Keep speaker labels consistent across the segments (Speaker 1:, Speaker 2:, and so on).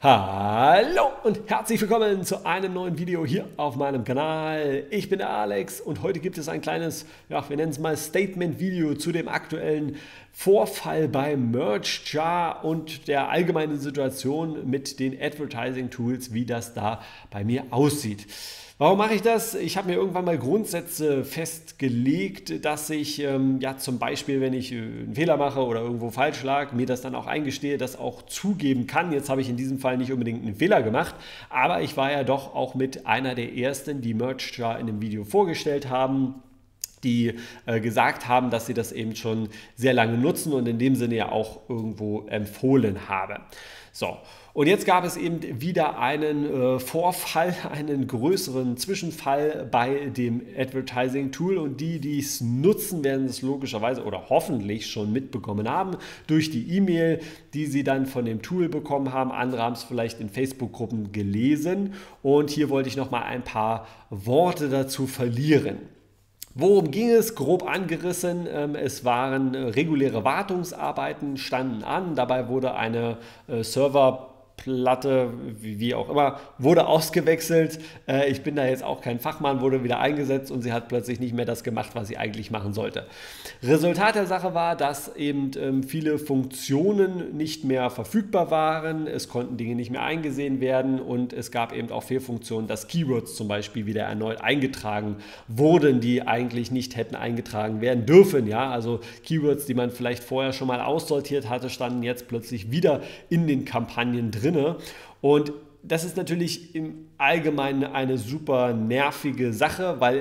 Speaker 1: Hallo und herzlich willkommen zu einem neuen Video hier auf meinem Kanal. Ich bin der Alex und heute gibt es ein kleines, ja, wir nennen es mal Statement-Video zu dem aktuellen Vorfall bei MergeJar und der allgemeinen Situation mit den Advertising-Tools, wie das da bei mir aussieht. Warum mache ich das? Ich habe mir irgendwann mal Grundsätze festgelegt, dass ich ja zum Beispiel, wenn ich einen Fehler mache oder irgendwo falsch lag, mir das dann auch eingestehe, das auch zugeben kann. Jetzt habe ich in diesem Fall nicht unbedingt einen Fehler gemacht, aber ich war ja doch auch mit einer der ersten, die MergeJar in dem Video vorgestellt haben, die gesagt haben, dass sie das eben schon sehr lange nutzen und in dem Sinne ja auch irgendwo empfohlen habe. So, und jetzt gab es eben wieder einen Vorfall, einen größeren Zwischenfall bei dem Advertising-Tool und die es nutzen, werden es logischerweise oder hoffentlich schon mitbekommen haben durch die E-Mail, die sie dann von dem Tool bekommen haben. Andere haben es vielleicht in Facebook-Gruppen gelesen und hier wollte ich noch mal ein paar Worte dazu verlieren. Worum ging es? Grob angerissen. Es waren reguläre Wartungsarbeiten, standen an. Dabei wurde eine Serverplatte, wie auch immer, wurde ausgewechselt. Ich bin da jetzt auch kein Fachmann, wurde wieder eingesetzt und sie hat plötzlich nicht mehr das gemacht, was sie eigentlich machen sollte. Resultat der Sache war, dass eben viele Funktionen nicht mehr verfügbar waren. Es konnten Dinge nicht mehr eingesehen werden und es gab eben auch Fehlfunktionen, dass Keywords zum Beispiel wieder erneut eingetragen wurden, die eigentlich nicht hätten eingetragen werden dürfen. Ja? Also Keywords, die man vielleicht vorher schon mal aussortiert hatte, standen jetzt plötzlich wieder in den Kampagnen drin. Und das ist natürlich im Allgemeinen eine super nervige Sache, weil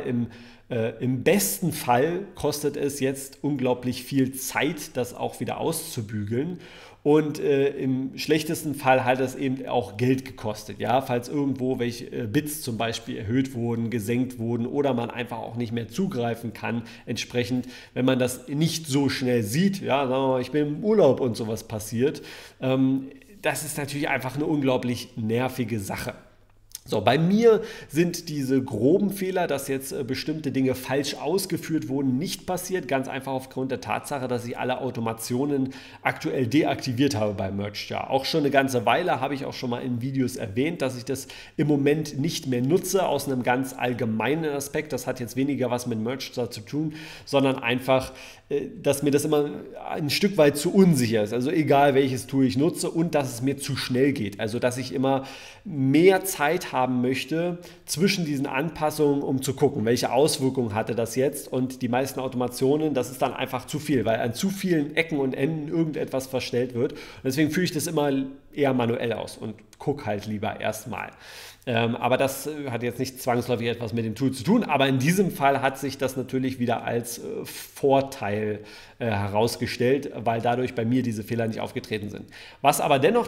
Speaker 1: im besten Fall kostet es jetzt unglaublich viel Zeit, das auch wieder auszubügeln. Und im schlechtesten Fall hat es eben auch Geld gekostet, ja, falls irgendwo welche Bits zum Beispiel erhöht wurden, gesenkt wurden oder man einfach auch nicht mehr zugreifen kann. Entsprechend, wenn man das nicht so schnell sieht, ja, sagen wir mal, ich bin im Urlaub und sowas passiert, das ist natürlich einfach eine unglaublich nervige Sache. So, bei mir sind diese groben Fehler, dass jetzt bestimmte Dinge falsch ausgeführt wurden, nicht passiert. Ganz einfach aufgrund der Tatsache, dass ich alle Automationen aktuell deaktiviert habe bei MergeJar. Auch schon eine ganze Weile habe ich auch schon mal in Videos erwähnt, dass ich das im Moment nicht mehr nutze, aus einem ganz allgemeinen Aspekt. Das hat jetzt weniger was mit MergeJar zu tun, sondern einfach, dass mir das immer ein Stück weit zu unsicher ist. Also egal welches Tool ich nutze und dass es mir zu schnell geht. Also dass ich immer mehr Zeit haben möchte zwischen diesen Anpassungen, um zu gucken, welche Auswirkungen hatte das jetzt. Und die meisten Automationen, das ist dann einfach zu viel, weil an zu vielen Ecken und Enden irgendetwas verstellt wird. Und deswegen führe ich das immer eher manuell aus und gucke halt lieber erstmal. Aber das hat jetzt nicht zwangsläufig etwas mit dem Tool zu tun. Aber in diesem Fall hat sich das natürlich wieder als Vorteil herausgestellt, weil dadurch bei mir diese Fehler nicht aufgetreten sind. Was aber dennoch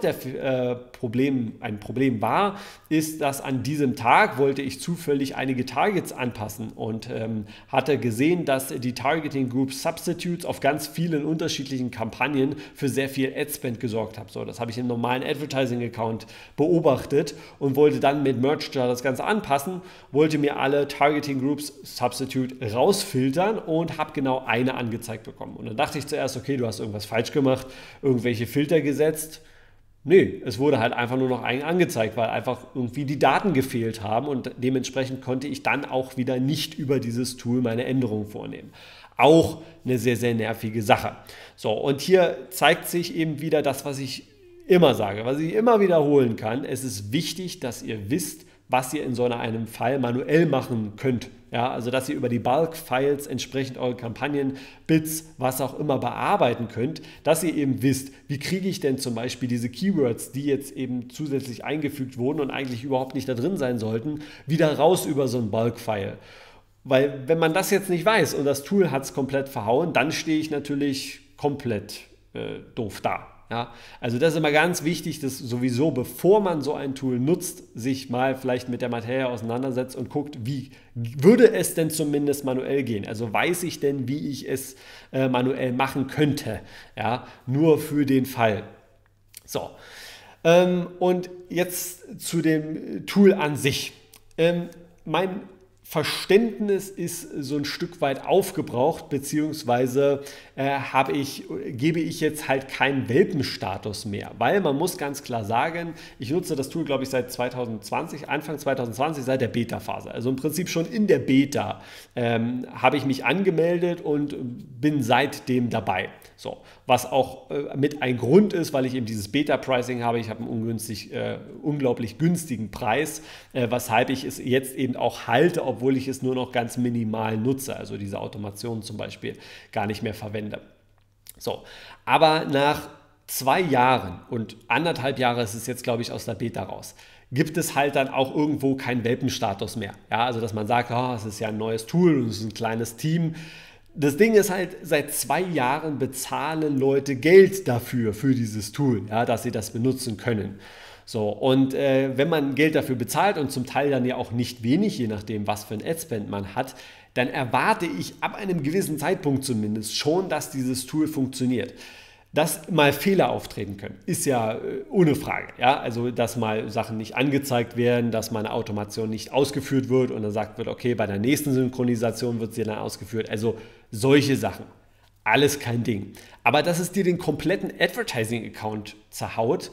Speaker 1: ein Problem war, ist, dass an diesem Tag wollte ich zufällig einige Targets anpassen und hatte gesehen, dass die Targeting Group Substitutes auf ganz vielen unterschiedlichen Kampagnen für sehr viel Adspend gesorgt haben. So, das habe ich im normalen Advertising-Account beobachtet und wollte dann mit MergeJar das Ganze anpassen, wollte mir alle Targeting Groups Substitute rausfiltern und habe genau eine angezeigt bekommen. Und dann dachte ich zuerst, okay, du hast irgendwas falsch gemacht, irgendwelche Filter gesetzt. Nee, es wurde halt einfach nur noch ein angezeigt, weil einfach irgendwie die Daten gefehlt haben und dementsprechend konnte ich dann auch wieder nicht über dieses Tool meine Änderungen vornehmen. Auch eine sehr, sehr nervige Sache. So, und hier zeigt sich eben wieder das, was ich immer sage, was ich immer wiederholen kann. Es ist wichtig, dass ihr wisst, was ihr in so einem Fall manuell machen könnt. Ja, also dass ihr über die Bulk-Files entsprechend eure Kampagnen, Bits, was auch immer bearbeiten könnt, dass ihr eben wisst, wie kriege ich denn zum Beispiel diese Keywords, die jetzt eben zusätzlich eingefügt wurden und eigentlich überhaupt nicht da drin sein sollten, wieder raus über so ein Bulk-File. Weil wenn man das jetzt nicht weiß und das Tool hat es komplett verhauen, dann stehe ich natürlich komplett doof da. Ja, also das ist immer ganz wichtig, dass sowieso, bevor man so ein Tool nutzt, sich mal vielleicht mit der Materie auseinandersetzt und guckt, wie würde es denn zumindest manuell gehen? Also weiß ich denn, wie ich es manuell machen könnte? Ja, nur für den Fall. So, und jetzt zu dem Tool an sich. Mein Verständnis ist so ein Stück weit aufgebraucht, beziehungsweise gebe ich jetzt halt keinen Welpenstatus mehr, weil man muss ganz klar sagen, ich nutze das Tool, glaube ich, seit 2020, Anfang 2020, seit der Beta-Phase. Also im Prinzip schon in der Beta habe ich mich angemeldet und bin seitdem dabei. So, was auch mit ein Grund ist, weil ich eben dieses Beta-Pricing habe. Ich habe einen unglaublich günstigen Preis, weshalb ich es jetzt eben auch halte, obwohl ich es nur noch ganz minimal nutze, also diese Automation zum Beispiel gar nicht mehr verwende. So, aber nach 2 Jahren und 1,5 Jahre ist es jetzt, glaube ich, aus der Beta raus, gibt es halt dann auch irgendwo keinen Welpenstatus mehr. Ja, also dass man sagt, oh, es ist ja ein neues Tool und es ist ein kleines Team. Das Ding ist halt, seit 2 Jahren bezahlen Leute Geld dafür, für dieses Tool, ja, dass sie das benutzen können. So, und wenn man Geld dafür bezahlt und zum Teil dann ja auch nicht wenig, je nachdem, was für ein Adspend man hat, dann erwarte ich ab einem gewissen Zeitpunkt zumindest schon, dass dieses Tool funktioniert. Dass mal Fehler auftreten können, ist ja ohne Frage. Ja? Also, dass mal Sachen nicht angezeigt werden, dass mal eine Automation nicht ausgeführt wird und dann sagt wird, okay, bei der nächsten Synchronisation wird sie dann ausgeführt. Also solche Sachen. Alles kein Ding. Aber dass es dir den kompletten Advertising-Account zerhaut,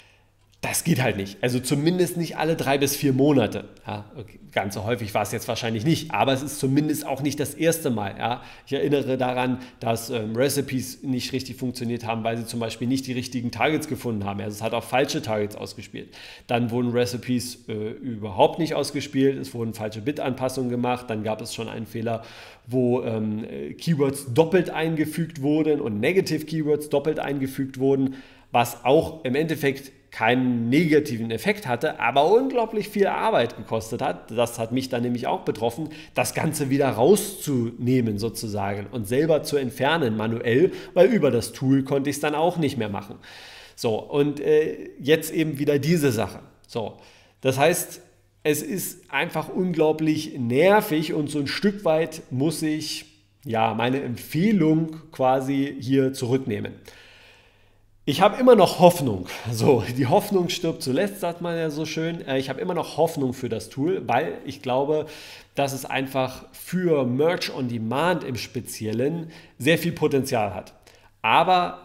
Speaker 1: das geht halt nicht. Also zumindest nicht alle 3 bis 4 Monate. Ja, okay, ganz so häufig war es jetzt wahrscheinlich nicht, aber es ist zumindest auch nicht das erste Mal. Ja. Ich erinnere daran, dass Recipes nicht richtig funktioniert haben, weil sie zum Beispiel nicht die richtigen Targets gefunden haben. Also es hat auch falsche Targets ausgespielt. Dann wurden Recipes überhaupt nicht ausgespielt, es wurden falsche Bit-Anpassungen gemacht, dann gab es schon einen Fehler, wo Keywords doppelt eingefügt wurden und Negative Keywords doppelt eingefügt wurden, was auch im Endeffekt keinen negativen Effekt hatte, aber unglaublich viel Arbeit gekostet hat. Das hat mich dann nämlich auch betroffen, das Ganze wieder rauszunehmen sozusagen und selber zu entfernen manuell, weil über das Tool konnte ich es dann auch nicht mehr machen. So, und jetzt eben wieder diese Sache. So, das heißt, es ist einfach unglaublich nervig und so ein Stück weit muss ich ja meine Empfehlung quasi hier zurücknehmen. Ich habe immer noch Hoffnung. So, die Hoffnung stirbt zuletzt, sagt man ja so schön. Ich habe immer noch Hoffnung für das Tool, weil ich glaube, dass es einfach für Merch on Demand im Speziellen sehr viel Potenzial hat. Aber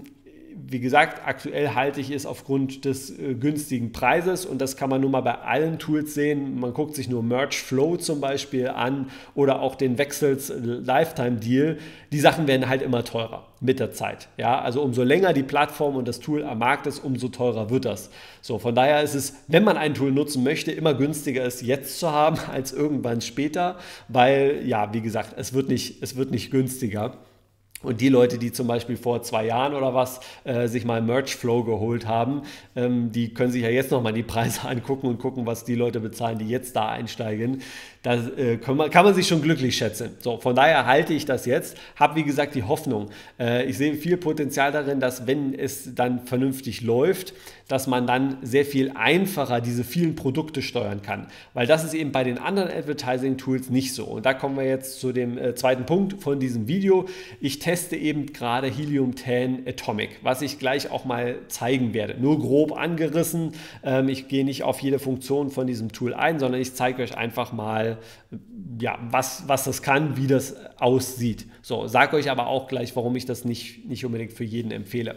Speaker 1: wie gesagt, aktuell halte ich es aufgrund des günstigen Preises und das kann man nun mal bei allen Tools sehen. Man guckt sich nur Merch Flow zum Beispiel an oder auch den Wechsels Lifetime Deal. Die Sachen werden halt immer teurer mit der Zeit. Ja? Also umso länger die Plattform und das Tool am Markt ist, umso teurer wird das. So, von daher ist es, wenn man ein Tool nutzen möchte, immer günstiger es jetzt zu haben als irgendwann später, weil, ja, wie gesagt, es wird nicht günstiger. Und die Leute, die zum Beispiel vor 2 Jahren oder was sich mal Merch Flow geholt haben, die können sich ja jetzt nochmal die Preise angucken und gucken, was die Leute bezahlen, die jetzt da einsteigen. Da kann man sich schon glücklich schätzen. So, von daher halte ich das jetzt, habe wie gesagt die Hoffnung. Ich sehe viel Potenzial darin, dass wenn es dann vernünftig läuft, dass man dann sehr viel einfacher diese vielen Produkte steuern kann. Weil das ist eben bei den anderen Advertising-Tools nicht so. Und da kommen wir jetzt zu dem zweiten Punkt von diesem Video. Ich teste eben gerade Helium 10 Atomic, was ich gleich auch mal zeigen werde. Nur grob angerissen. Ich gehe nicht auf jede Funktion von diesem Tool ein, sondern ich zeige euch einfach mal, ja, was das kann, wie das aussieht. So, sage euch aber auch gleich, warum ich das nicht unbedingt für jeden empfehle.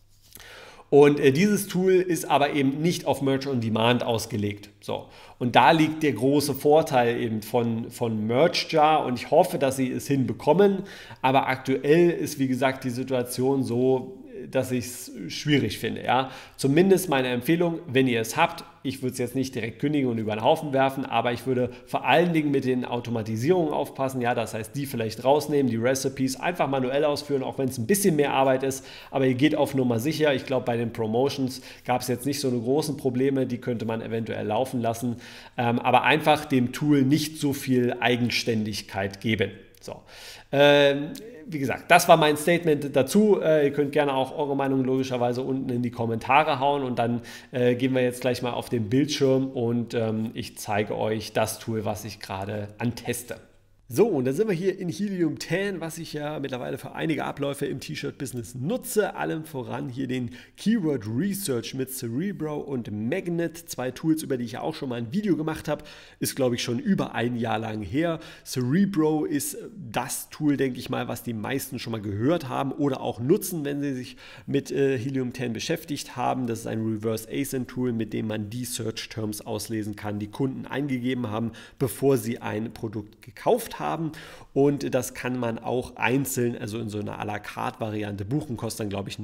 Speaker 1: Und dieses Tool ist aber eben nicht auf Merch on Demand ausgelegt. So. Und da liegt der große Vorteil eben von MerchJar und ich hoffe, dass sie es hinbekommen. Aber aktuell ist, wie gesagt, die Situation so, dass ich es schwierig finde. Ja? Zumindest meine Empfehlung, wenn ihr es habt, ich würde es jetzt nicht direkt kündigen und über den Haufen werfen, aber ich würde vor allen Dingen mit den Automatisierungen aufpassen. Ja, das heißt, die vielleicht rausnehmen, die Recipes einfach manuell ausführen, auch wenn es ein bisschen mehr Arbeit ist. Aber ihr geht auf Nummer sicher. Ich glaube, bei den Promotions gab es jetzt nicht so eine großen Probleme, die könnte man eventuell laufen lassen. Aber einfach dem Tool nicht so viel Eigenständigkeit geben. So. Wie gesagt, das war mein Statement dazu. Ihr könnt gerne auch eure Meinung logischerweise unten in die Kommentare hauen und dann gehen wir jetzt gleich mal auf den Bildschirm und ich zeige euch das Tool, was ich gerade anteste. So, und da sind wir hier in Helium 10, was ich ja mittlerweile für einige Abläufe im T-Shirt-Business nutze. Allem voran hier den Keyword Research mit Cerebro und Magnet. 2 Tools, über die ich ja auch schon mal ein Video gemacht habe. Ist, glaube ich, schon über ein Jahr lang her. Cerebro ist das Tool, denke ich mal, was die meisten schon mal gehört haben oder auch nutzen, wenn sie sich mit Helium 10 beschäftigt haben. Das ist ein Reverse ASIN-Tool, mit dem man die Search-Terms auslesen kann, die Kunden eingegeben haben, bevor sie ein Produkt gekauft haben, und das kann man auch einzeln, also in so einer à la carte Variante buchen, kostet dann glaube ich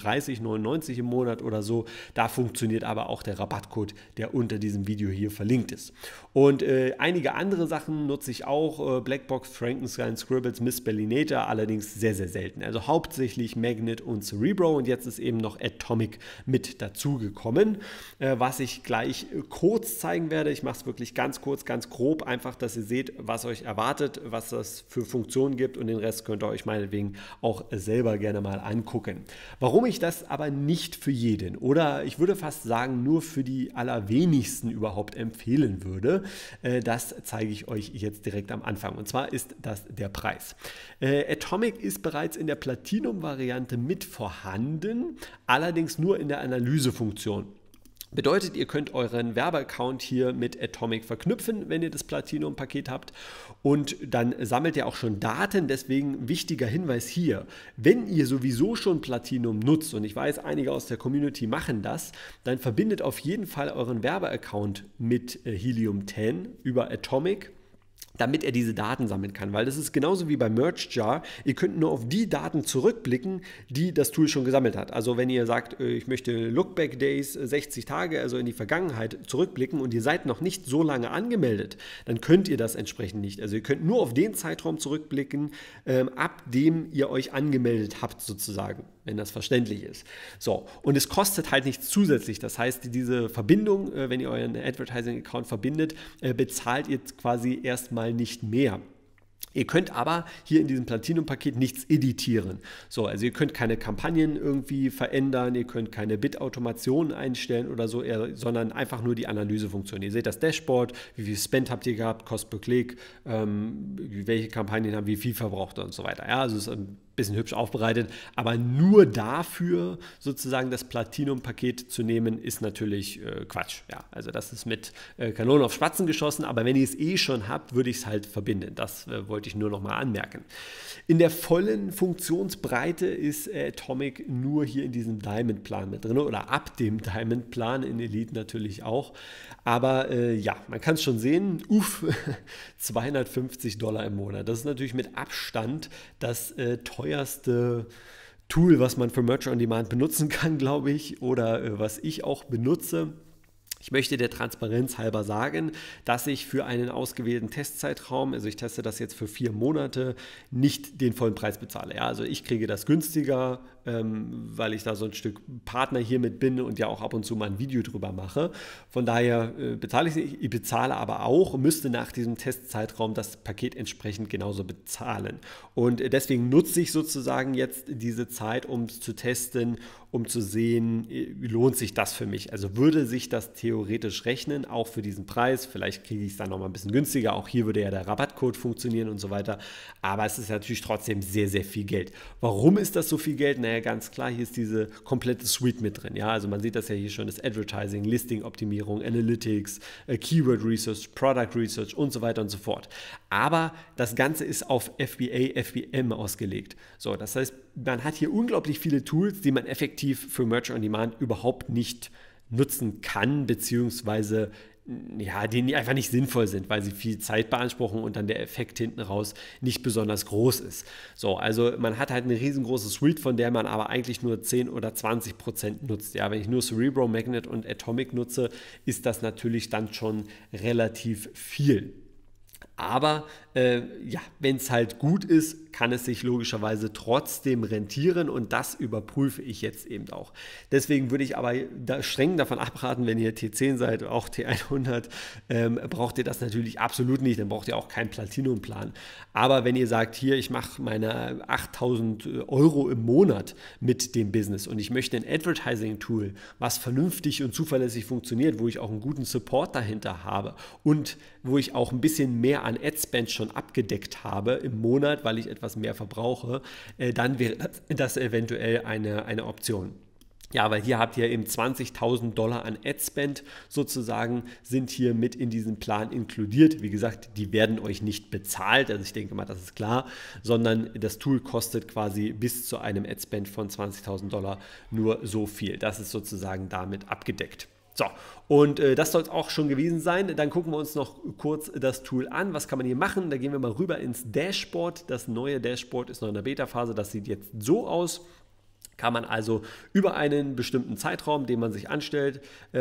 Speaker 1: 39,99 im Monat oder so. Da funktioniert aber auch der Rabattcode, der unter diesem Video hier verlinkt ist. Und einige andere Sachen nutze ich auch, Blackbox, Frankenstein, Scribbles, Miss Bellinator, allerdings sehr, sehr selten. Also hauptsächlich Magnet und Cerebro, und jetzt ist eben noch Atomic mit dazugekommen, was ich gleich kurz zeigen werde. Ich mache es wirklich ganz kurz, ganz grob, einfach, dass ihr seht, was euch erwartet, was das für Funktionen gibt, und den Rest könnt ihr euch meinetwegen auch selber gerne mal angucken. Warum ich das aber nicht für jeden oder ich würde fast sagen nur für die allerwenigsten überhaupt empfehlen würde, das zeige ich euch jetzt direkt am Anfang, und zwar ist das der Preis. Atomic ist bereits in der Platinum-Variante mit vorhanden, allerdings nur in der Analysefunktion. Bedeutet, ihr könnt euren Werbeaccount hier mit Atomic verknüpfen, wenn ihr das Platinum-Paket habt, und dann sammelt ihr auch schon Daten. Deswegen wichtiger Hinweis hier: Wenn ihr sowieso schon Platinum nutzt, und ich weiß, einige aus der Community machen das, dann verbindet auf jeden Fall euren Werbeaccount mit Helium 10 über Atomic, damit er diese Daten sammeln kann, weil das ist genauso wie bei MerchJar. Ihr könnt nur auf die Daten zurückblicken, die das Tool schon gesammelt hat. Also wenn ihr sagt, ich möchte Lookback Days 60 Tage, also in die Vergangenheit zurückblicken, und ihr seid noch nicht so lange angemeldet, dann könnt ihr das entsprechend nicht. Also ihr könnt nur auf den Zeitraum zurückblicken, ab dem ihr euch angemeldet habt sozusagen, wenn das verständlich ist. So, und es kostet halt nichts zusätzlich. Das heißt, diese Verbindung, wenn ihr euren Advertising-Account verbindet, bezahlt ihr quasi erstmal nicht mehr. Ihr könnt aber hier in diesem Platinum-Paket nichts editieren. So, also ihr könnt keine Kampagnen irgendwie verändern, ihr könnt keine Bit-Automationen einstellen oder so, sondern einfach nur die Analysefunktion. Ihr seht das Dashboard, wie viel Spend habt ihr gehabt, Cost per Klick, welche Kampagnen haben wie viel verbraucht und so weiter. Ja, also es ist ein bisschen hübsch aufbereitet, aber nur dafür sozusagen das Platinum-Paket zu nehmen, ist natürlich Quatsch. Ja, also das ist mit Kanonen auf Spatzen geschossen, aber wenn ihr es eh schon habt, würde ich es halt verbinden. Das wollte ich nur noch mal anmerken. In der vollen Funktionsbreite ist Atomic nur hier in diesem Diamond-Plan mit drin, oder ab dem Diamond-Plan, in Elite natürlich auch. Aber ja, man kann es schon sehen, $250 im Monat. Das ist natürlich mit Abstand das teuerste Tool, was man für Merch on Demand benutzen kann, glaube ich, oder was ich auch benutze. Ich möchte der Transparenz halber sagen, dass ich für einen ausgewählten Testzeitraum, also ich teste das jetzt für 4 Monate, nicht den vollen Preis bezahle. Ja, also ich kriege das günstiger, weil ich da so ein Stück Partner hiermit bin und ja auch ab und zu mal ein Video drüber mache. Von daher bezahle ich es nicht. Ich bezahle aber auch, müsste nach diesem Testzeitraum das Paket entsprechend genauso bezahlen. Und deswegen nutze ich sozusagen jetzt diese Zeit, um es zu testen, um zu sehen, lohnt sich das für mich? Also würde sich das theoretisch rechnen, auch für diesen Preis? Vielleicht kriege ich es dann nochmal ein bisschen günstiger. Auch hier würde ja der Rabattcode funktionieren und so weiter. Aber es ist natürlich trotzdem sehr, sehr viel Geld. Warum ist das so viel Geld? Naja, ganz klar, hier ist diese komplette Suite mit drin. Ja, also man sieht das ja hier schon, das Advertising, Listing-Optimierung, Analytics, Keyword Research, Product Research und so weiter und so fort. Aber das Ganze ist auf FBA, FBM ausgelegt. So, das heißt, man hat hier unglaublich viele Tools, die man effektiv für Merch on Demand überhaupt nicht nutzen kann, beziehungsweise ja, die einfach nicht sinnvoll sind, weil sie viel Zeit beanspruchen und dann der Effekt hinten raus nicht besonders groß ist. So, also man hat halt eine riesengroße Suite, von der man aber eigentlich nur 10 oder 20% nutzt. Ja, wenn ich nur Cerebro, Magnet und Atomic nutze, ist das natürlich dann schon relativ viel. Aber ja, wenn es halt gut ist, kann es sich logischerweise trotzdem rentieren, und das überprüfe ich jetzt eben auch. Deswegen würde ich aber streng davon abraten, wenn ihr T10 seid, auch T100, braucht ihr das natürlich absolut nicht, dann braucht ihr auch keinen Platinum-Plan. Aber wenn ihr sagt, hier, ich mache meine 8.000 Euro im Monat mit dem Business und ich möchte ein Advertising-Tool, was vernünftig und zuverlässig funktioniert, wo ich auch einen guten Support dahinter habe und wo ich auch ein bisschen mehr an Adspend schon abgedeckt habe im Monat, weil ich etwas mehr verbrauche, dann wäre das eventuell eine Option. Ja, weil hier habt ihr eben 20.000 Dollar an Adspend sozusagen, sind hier mit in diesen Plan inkludiert. Wie gesagt, die werden euch nicht bezahlt, also ich denke mal, das ist klar, sondern das Tool kostet quasi bis zu einem Adspend von 20.000 Dollar nur so viel. Das ist sozusagen damit abgedeckt. So, und das soll es auch schon gewesen sein. Dann gucken wir uns noch kurz das Tool an. Was kann man hier machen? Da gehen wir mal rüber ins Dashboard. Das neue Dashboard ist noch in der Beta-Phase. Das sieht jetzt so aus. Kann man also über einen bestimmten Zeitraum, den man sich anstellt,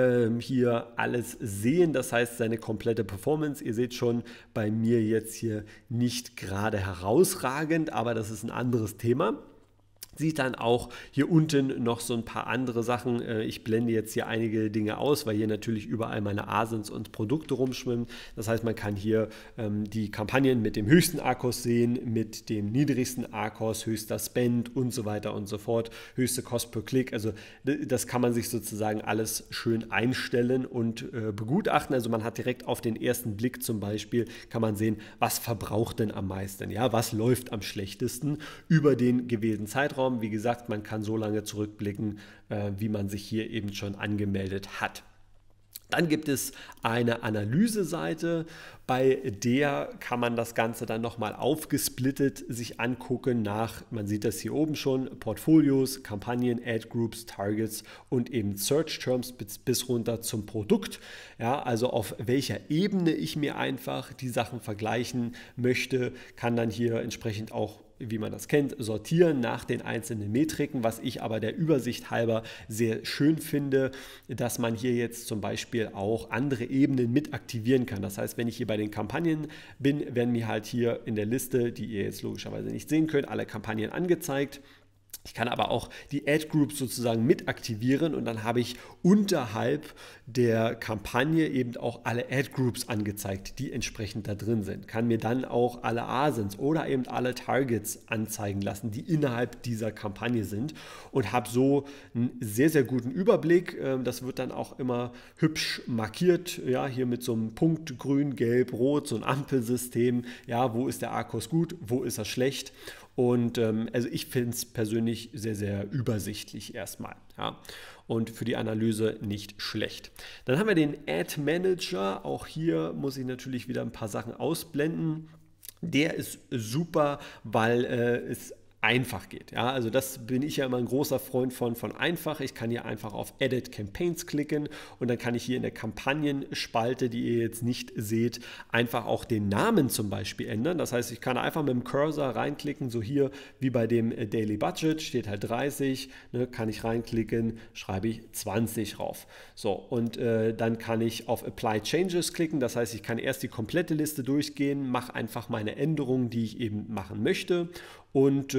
Speaker 1: hier alles sehen. Das heißt, seine komplette Performance. Ihr seht schon, bei mir jetzt hier nicht gerade herausragend, aber das ist ein anderes Thema. Sieht dann auch hier unten noch so ein paar andere Sachen. Ich blende jetzt hier einige Dinge aus, weil hier natürlich überall meine Asins und Produkte rumschwimmen. Das heißt, man kann hier die Kampagnen mit dem höchsten ARKOS sehen, mit dem niedrigsten ARKOS, höchster Spend und so weiter und so fort, höchste Cost per Klick. Also das kann man sich sozusagen alles schön einstellen und begutachten. Also man hat direkt auf den ersten Blick zum Beispiel, kann man sehen, was verbraucht denn am meisten, ja, was läuft am schlechtesten über den gewählten Zeitraum. Wie gesagt, man kann so lange zurückblicken, wie man sich hier eben schon angemeldet hat. Dann gibt es eine Analyseseite, bei der kann man das Ganze dann nochmal aufgesplittet sich angucken nach, man sieht das hier oben schon, Portfolios, Kampagnen, Ad Groups, Targets und eben Search Terms bis runter zum Produkt. Ja, also auf welcher Ebene ich mir einfach die Sachen vergleichen möchte, kann dann hier entsprechend auch, wie man das kennt, sortieren nach den einzelnen Metriken, was ich aber der Übersicht halber sehr schön finde, dass man hier jetzt zum Beispiel auch andere Ebenen mit aktivieren kann. Das heißt, wenn ich hier bei den Kampagnen bin, werden mir halt hier in der Liste, die ihr jetzt logischerweise nicht sehen könnt, alle Kampagnen angezeigt. Ich kann aber auch die Ad Groups sozusagen mit aktivieren und dann habe ich unterhalb der Kampagne eben auch alle Ad Groups angezeigt, die entsprechend da drin sind. Kann mir dann auch alle Asins oder eben alle Targets anzeigen lassen, die innerhalb dieser Kampagne sind und habe so einen sehr, sehr guten Überblick. Das wird dann auch immer hübsch markiert, ja, hier mit so einem Punkt grün, gelb, rot, so ein Ampelsystem. Ja, wo ist der ARKOS gut, wo ist er schlecht? Und also ich finde es persönlich sehr, sehr übersichtlich erstmal. Ja. Und für die Analyse nicht schlecht. Dann haben wir den Ad Manager. Auch hier muss ich natürlich wieder ein paar Sachen ausblenden. Der ist super, weil es einfach geht. Ja, also das bin ich ja immer ein großer Freund von einfach. Ich kann hier einfach auf Edit Campaigns klicken und dann kann ich hier in der Kampagnenspalte, die ihr jetzt nicht seht, einfach auch den Namen zum Beispiel ändern. Das heißt, ich kann einfach mit dem Cursor reinklicken, so hier wie bei dem Daily Budget, steht halt 30, ne, kann ich reinklicken, schreibe ich 20 rauf. So, und dann kann ich auf Apply Changes klicken. Das heißt, ich kann erst die komplette Liste durchgehen, mache einfach meine Änderungen, die ich eben machen möchte und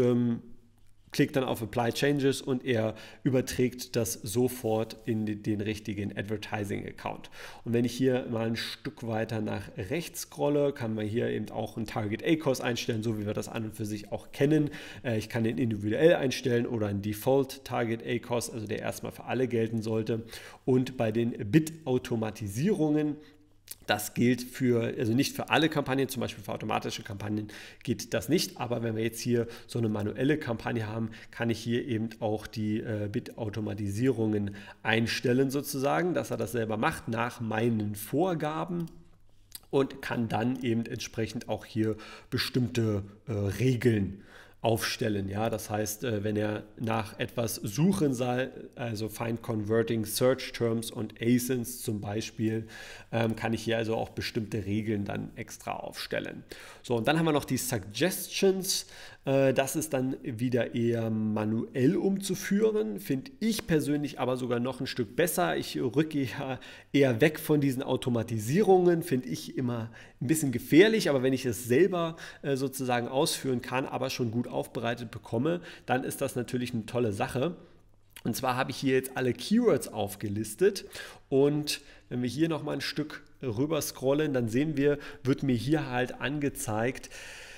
Speaker 1: klickt dann auf Apply Changes und er überträgt das sofort in den richtigen Advertising-Account. Und wenn ich hier mal ein Stück weiter nach rechts scrolle, kann man hier eben auch einen Target ACOS einstellen, so wie wir das an und für sich auch kennen. Ich kann den individuell einstellen oder einen Default Target ACOS, also der erstmal für alle gelten sollte. Und bei den Bit-Automatisierungen, das gilt also nicht für alle Kampagnen, zum Beispiel für automatische Kampagnen geht das nicht, aber wenn wir jetzt hier so eine manuelle Kampagne haben, kann ich hier eben auch die Bit-Automatisierungen einstellen sozusagen, dass er das selber macht nach meinen Vorgaben und kann dann eben entsprechend auch hier bestimmte Regeln aufstellen. Ja, das heißt, wenn er nach etwas suchen soll, also Find Converting Search Terms und ASINs zum Beispiel, kann ich hier also auch bestimmte Regeln dann extra aufstellen. So, und dann haben wir noch die Suggestions. Das ist dann wieder eher manuell umzuführen, finde ich persönlich aber sogar noch ein Stück besser. Ich rücke ja eher weg von diesen Automatisierungen, finde ich immer ein bisschen gefährlich, aber wenn ich es selber sozusagen ausführen kann, aber schon gut aufbereitet bekomme, dann ist das natürlich eine tolle Sache. Und zwar habe ich hier jetzt alle Keywords aufgelistet und wenn wir hier nochmal ein Stück rüber scrollen, dann sehen wir, wird mir hier halt angezeigt,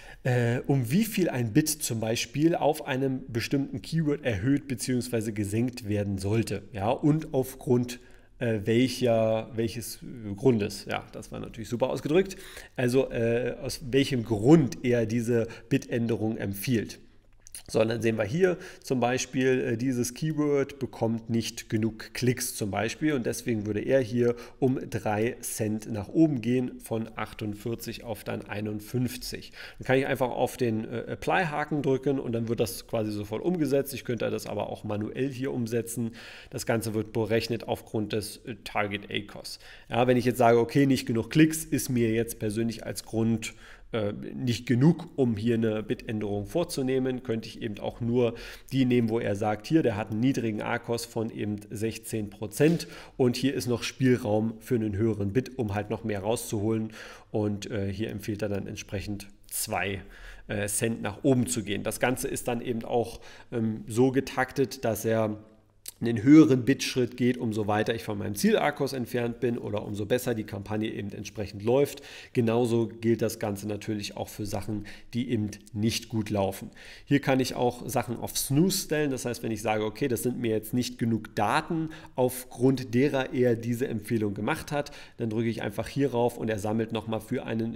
Speaker 1: um wie viel ein Bit zum Beispiel auf einem bestimmten Keyword erhöht bzw. gesenkt werden sollte. Ja, und aufgrund welches Grundes. Ja, das war natürlich super ausgedrückt. Also aus welchem Grund er diese Bitänderung empfiehlt. So, und dann sehen wir hier zum Beispiel, dieses Keyword bekommt nicht genug Klicks zum Beispiel und deswegen würde er hier um 3 Cent nach oben gehen von 48 auf dann 51. Dann kann ich einfach auf den Apply-Haken drücken und dann wird das quasi sofort umgesetzt. Ich könnte das aber auch manuell hier umsetzen. Das Ganze wird berechnet aufgrund des Target ACoS. Ja, wenn ich jetzt sage, okay, nicht genug Klicks, ist mir jetzt persönlich als Grund nicht genug, um hier eine Bitänderung vorzunehmen, könnte ich eben auch nur die nehmen, wo er sagt, hier, der hat einen niedrigen ACoS von eben 16% und hier ist noch Spielraum für einen höheren Bit, um halt noch mehr rauszuholen und hier empfiehlt er dann entsprechend 2 Cent nach oben zu gehen. Das Ganze ist dann eben auch so getaktet, dass er einen höheren Bitschritt geht, umso weiter ich von meinem Ziel-ACoS entfernt bin oder umso besser die Kampagne eben entsprechend läuft. Genauso gilt das Ganze natürlich auch für Sachen, die eben nicht gut laufen. Hier kann ich auch Sachen auf Snooze stellen, das heißt, wenn ich sage, okay, das sind mir jetzt nicht genug Daten, aufgrund derer er diese Empfehlung gemacht hat, dann drücke ich einfach hier rauf und er sammelt nochmal für einen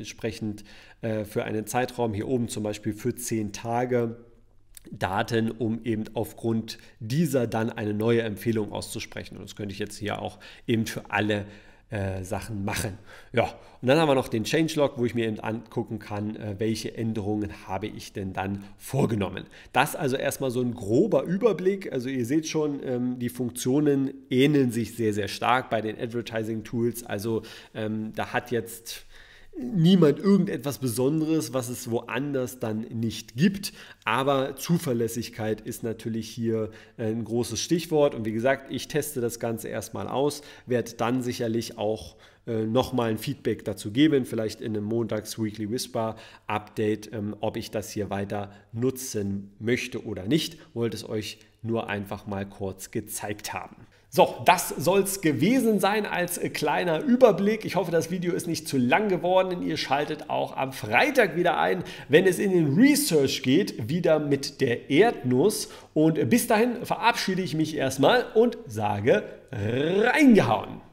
Speaker 1: Zeitraum, hier oben zum Beispiel für 10 Tage, Daten, um eben aufgrund dieser dann eine neue Empfehlung auszusprechen. Und das könnte ich jetzt hier auch eben für alle Sachen machen. Ja, und dann haben wir noch den Changelog, wo ich mir eben angucken kann, welche Änderungen habe ich denn dann vorgenommen. Das also erstmal so ein grober Überblick. Also ihr seht schon, die Funktionen ähneln sich sehr, sehr stark bei den Advertising Tools. Also da hat jetzt niemand irgendetwas Besonderes, was es woanders dann nicht gibt, aber Zuverlässigkeit ist natürlich hier ein großes Stichwort und wie gesagt, ich teste das Ganze erstmal aus, werde dann sicherlich auch nochmal ein Feedback dazu geben, vielleicht in einem Montags Weekly Whisper Update, ob ich das hier weiter nutzen möchte oder nicht, wollte es euch nur einfach mal kurz gezeigt haben. So, das soll es gewesen sein als kleiner Überblick. Ich hoffe, das Video ist nicht zu lang geworden. Ihr schaltet auch am Freitag wieder ein, wenn es in den Research geht, wieder mit der Erdnuss. Und bis dahin verabschiede ich mich erstmal und sage reingehauen.